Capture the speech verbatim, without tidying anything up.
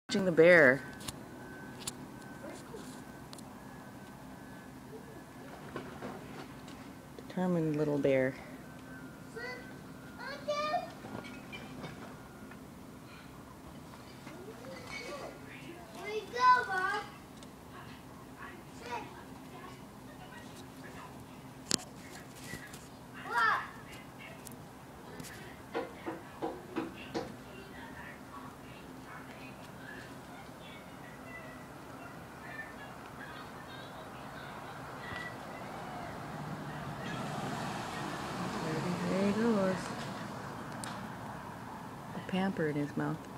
Watching the bear. Determined little bear. There he goes. A pamper in his mouth.